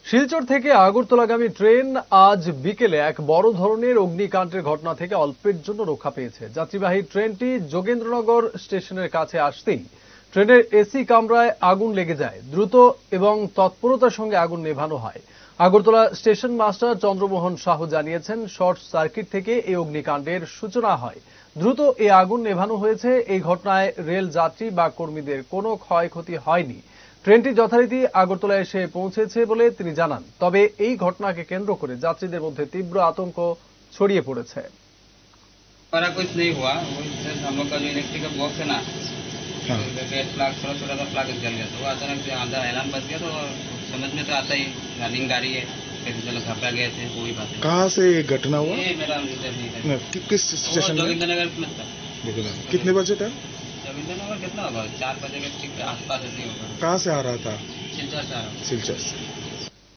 শিলচর থেকে আগরতলাগামী ট্রেন আজ বিকেলে এক বড় ধরনের অগ্নিকাণ্ডের ঘটনা থেকে অল্পের জন্য রক্ষা পেয়েছে। যাত্রীবাহী ট্রেনটি যোগেন্দ্রনগর স্টেশনের কাছে আসতেই ট্রেনের এসি কামরায় আগুন লেগে যায়। দ্রুত এবং তৎপরতার সঙ্গে আগুন নেভানো হয়। আগরতলা স্টেশন মাস্টার চন্দ্রমোহন সাহু জানিয়েছেন, শর্ট সার্কিট থেকে এই অগ্নিকাণ্ডের সূচনা হয়। দ্রুত এই আগুন নেভানো হয়েছে। এই ঘটনায় রেল যাত্রী বা কর্মীদের কোনো ক্ষয়ক্ষতি হয়নি। ট্রেনটি যথারীতি আগরতলা এসে পৌঁছেছে বলে তিনি জানান। তবে এই ঘটনাকে কেন্দ্র করে যাত্রীদের মধ্যে তীব্র আতঙ্ক ছড়িয়ে পড়েছে। हमारा कुछ नहीं हुआ, वो सिर्फ हम लोग का जो इलेक्ट्रिक का बॉक्स है ना, गेट प्लग छोटा सा प्लग जल गया। तो वो अचानक से अंदर ऐलान बच गया। तो समझ में तो आता ही, रनिंग गाड़ी है, कैसे चलो घबरा गए थे, कोई बात नहीं। कहाँ से ये घटना हुआ? ये मेरा इधर नहीं था। किस स्टेशन में? जोगिंदर नगर में था। कितने बजे था? जोगिंदर नगर कितना होगा, 4 बजे के ठीक आसपास ऐसे ही होगा। कहाँ से आ रहा था? सिलचर से आ रहा हूँ। सिलचर से।